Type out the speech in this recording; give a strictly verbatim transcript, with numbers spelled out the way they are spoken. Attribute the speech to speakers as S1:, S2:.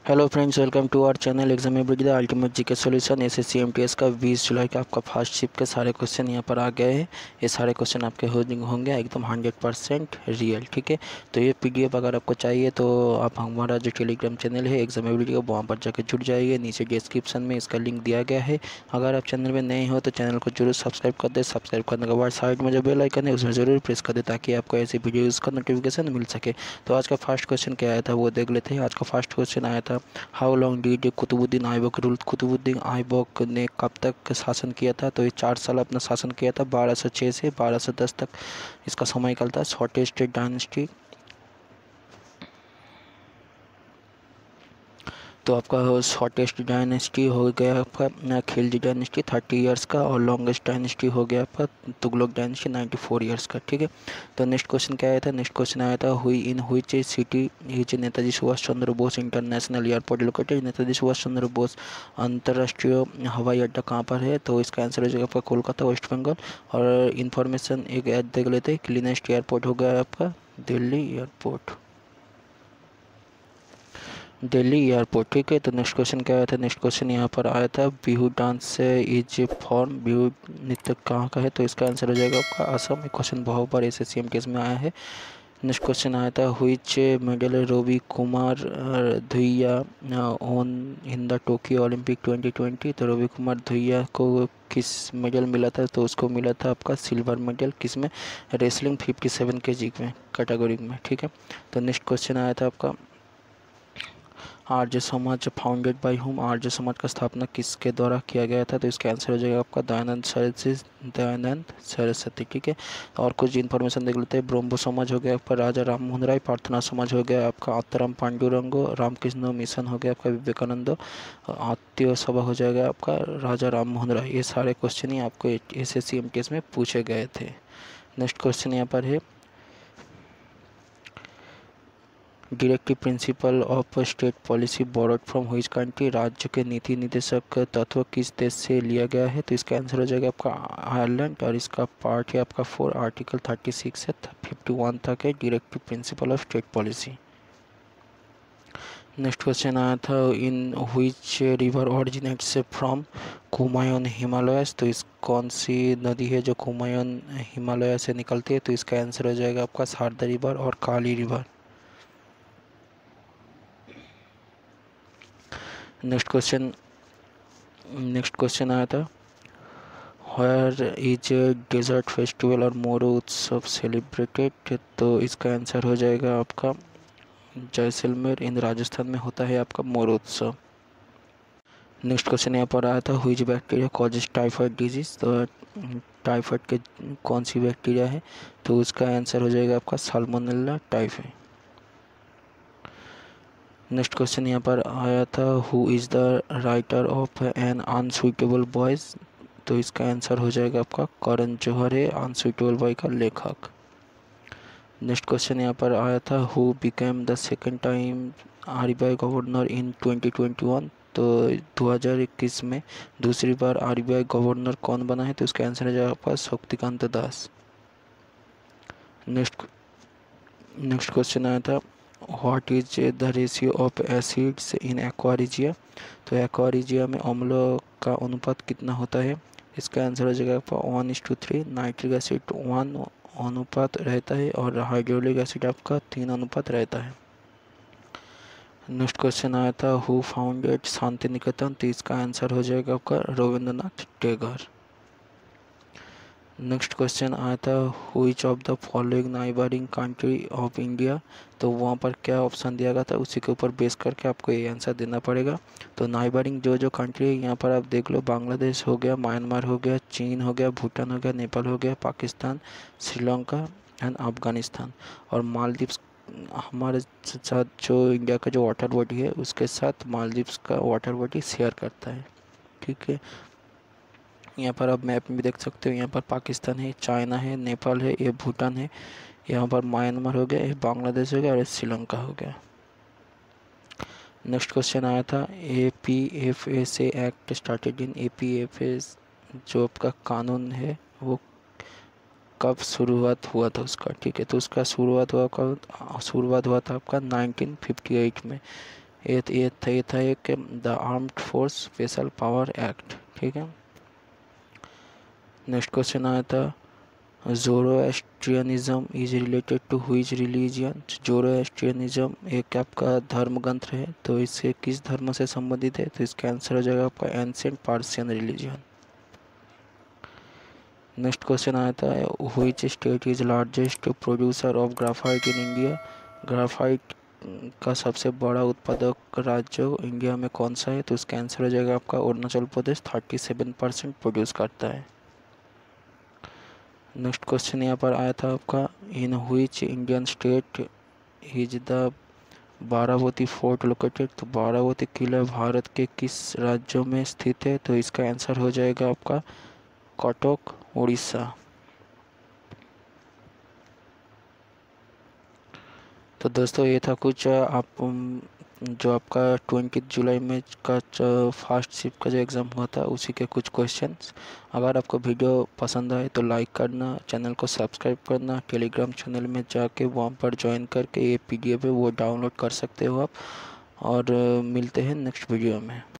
S1: Hello friends, welcome to our channel exam everyday the ultimate GK solution. SSC MTS का बीस जुलाई का आपका first shift के सारे क्वेश्चन यहाँ पर आ गए हैं। ये सारे क्वेश्चन आपके होंगे एकदम हंड्रेड परसेंट रियल, ठीक है। तो ये पीडीएफ अगर आपको चाहिए तो आप हमारा जो टेलीग्राम चैनल है एग्जाम एवरीडे का, वहाँ पर जाकर जुड़ जाइए। नीचे डिस्क्रिप्शन में इसका लिंक दिया गया है। अगर आप चैनल में नए हो तो चैनल को जरूर सब्सक्राइब कर दे। सब्सक्राइब करने के बाद साइड में जो बेल आइकन है उसमें ज़रूर प्रेस कर दे ताकि आपको ऐसी वीडियोज़ का नोटिफिकेशन मिल सके। तो आज का फर्स्ट क्वेश्चन क्या आया था वो देख लेते हैं। आज का फर्स्ट क्वेश्चन आया था, how long did Qutubuddin Aibak rule. Qutubuddin Aibak ने कब तक शासन किया था? तो ये चार साल अपना शासन किया था, बारह सौ छः से बारह सौ दस तक इसका সময়काल था। शॉर्टेस्ट डायनेस्टी तो आपका शॉर्टेस्ट डायनेस्टी हो गया आपका खिलजी डायनेस्टी थर्टी इयर्स का, और लॉन्गेस्ट डायनेस्टी हो गया आपका Tughlaq dynasty ninety four years का, ठीक है। तो नेक्स्ट क्वेश्चन क्या आया था? नेक्स्ट क्वेश्चन आया था, which in which city is Netaji Subhash Chandra Bose international airport located. Netaji Subhash Chandra Bose अंतर्राष्ट्रीय हवाई अड्डा कहाँ पर है? तो इसका आंसर हो जाएगा आपका कोलकाता, वेस्ट बंगाल। और इन्फॉर्मेशन एक ऐड देख लेते हैं, क्लीनेस्ट एयरपोर्ट हो गया आपका दिल्ली एयरपोर्ट, दिल्ली एयरपोर्ट, ठीक है। तो नेक्स्ट क्वेश्चन क्या आया था? नेक्स्ट क्वेश्चन यहाँ पर आया था, Bihu dance is form, Bihu नृत्य कहाँ का है? तो इसका आंसर हो जाएगा आपका असम। ये क्वेश्चन बहुत बार एस एस सी एम केस में आया है। नेक्स्ट क्वेश्चन आया था, which medal Ravi Kumar Dahiya won in the Tokyo Olympic twenty twenty. तो रवि कुमार धुइया को किस मेडल मिला था? तो उसको मिला था आपका सिल्वर मेडल, किस में? रेसलिंग फिफ्टी सेवन के जी में कैटेगरी में, ठीक है। तो नेक्स्ट क्वेश्चन आया था आपका, Arya Samaj founded by whom. Arya Samaj का स्थापना किसके द्वारा किया गया था? तो इसका आंसर हो जाएगा आपका दयानंद सरस्वती, दयानंद सरस्वती, ठीक है। और कुछ इन्फॉर्मेशन देख लेते हैं। ब्रह्मो समाज हो गया आपका राजा राम मोहन राय। प्रार्थना समाज हो गया आपका आत्माराम पांडुरंगो। रामकृष्ण मिशन हो गया आपका विवेकानंद। आत्य सभा हो जाएगा आपका राजा राम मोहन राय। ये सारे क्वेश्चन ही आपको S S C M T S में पूछे गए थे। नेक्स्ट क्वेश्चन यहाँ पर है, directive principle of state policy borrowed from which country. राज्य के नीति निर्देशक तत्व किस देश से लिया गया है? तो इसका आंसर हो जाएगा आपका आयरलैंड। और इसका पार्ट है आपका फोर, आर्टिकल थर्टी सिक्स से फिफ्टी वन तक है directive principle of state policy. Next question आया था, in which river originates from Kumaon Himalayas. तो इस कौन सी नदी है जो कुमायून हिमालय से निकलती है? तो इसका आंसर हो जाएगा आपका शारदा रिवर और Kali river. Next question next question आया था, वेयर इज डेजर्ट फेस्टिवल और मोरो उत्सव सेलिब्रेटेड। तो इसका आंसर हो जाएगा आपका जैसलमेर, इन राजस्थान में होता है आपका मोरो उत्सव। नेक्स्ट क्वेश्चन यहाँ पर आया था, which bacteria causes typhoid disease. तो टाइफाइड के कौन सी बैक्टीरिया है? तो उसका आंसर हो जाएगा आपका साल्मोनेला टाइफी। नेक्स्ट क्वेश्चन यहाँ पर आया था, who is the writer of an unsuitable boys. तो इसका आंसर हो जाएगा आपका करण जौहर है अनसुइटेबल बॉय का लेखक। नेक्स्ट क्वेश्चन यहाँ पर आया था, who became the second time RBI governor in twenty twenty one. तो दो हज़ार इक्कीस में दूसरी बार आरबीआई गवर्नर कौन बना है? तो इसका आंसर हो जाएगा आपका Shaktikanta Das. Next next question आया था, what is the ratio of acids in aqua regia. तो एक्वारिजिया में अम्लों का अनुपात कितना होता है? इसका आंसर हो जाएगा आपका one is two three. Nitric acid one अनुपात रहता है और हाइड्रोलिक एसिड आपका तीन अनुपात रहता है। नेक्स्ट क्वेश्चन आया था, हु फाउंडेड शांति निकेतन। तो इसका आंसर हो जाएगा आपका रविंद्रनाथ टैगोर। नेक्स्ट क्वेश्चन आया था, which of the following neighbouring country of India. तो वहाँ पर क्या ऑप्शन दिया गया था उसी के ऊपर बेस करके आपको ये आंसर देना पड़ेगा। तो नाइबरिंग जो जो कंट्री है यहाँ पर आप देख लो, बांग्लादेश हो गया, म्यांमार हो गया, चीन हो गया, भूटान हो गया, नेपाल हो गया, पाकिस्तान, श्रीलंका एंड अफगानिस्तान। और मालदीव्स हमारे साथ जो इंडिया का जो वाटर बॉडी है उसके साथ मालदीव्स का वाटर बॉडी शेयर करता है, ठीक है। यहाँ पर आप मैप में भी देख सकते हो, यहाँ पर पाकिस्तान है, चाइना है, नेपाल है, ये भूटान है, यहाँ पर म्यांमार हो गया, ये बांग्लादेश हो गया और ये श्रीलंका हो गया। नेक्स्ट क्वेश्चन आया था, ए पी एफ ए से act started in. A P F A जो आपका कानून है वो कब शुरुआत हुआ था उसका, ठीक है। तो उसका शुरुआत हुआ कब? शुरुआत हुआ था आपका नाइनटीन फिफ्टी एट में। ये ये था ये था एक the armed force special power act, ठीक है। नेक्स्ट क्वेश्चन आया था Zoroastrianism is related to which religion. Zoroastrianism एक आपका धर्म ग्रंथ है, तो इससे किस धर्म से संबंधित है, तो इसका आंसर हो जाएगा आपका ancient Persian religion. Next question आया था which state is largest producer of graphite in India. Graphite का सबसे बड़ा उत्पादक राज्य इंडिया में कौन सा है, तो इसका आंसर हो जाएगा आपका Arunachal Pradesh, thirty seven percent produce करता है। नेक्स्ट क्वेश्चन यहाँ पर आया था आपका in which Indian state is the Barabati fort located. तो बारावती किला भारत के किस राज्यों में स्थित है, तो इसका आंसर हो जाएगा आपका कटक, उड़ीसा। तो दोस्तों ये था कुछ आप जो आपका ट्वेंटी जुलाई में का फर्स्ट शिफ्ट का जो एग्ज़ाम हुआ था उसी के कुछ क्वेश्चंस। अगर आपको वीडियो पसंद आए तो लाइक करना, चैनल को सब्सक्राइब करना, टेलीग्राम चैनल में जाके वहाँ पर ज्वाइन करके ये पीडीएफ है वो डाउनलोड कर सकते हो आप। और मिलते हैं नेक्स्ट वीडियो में।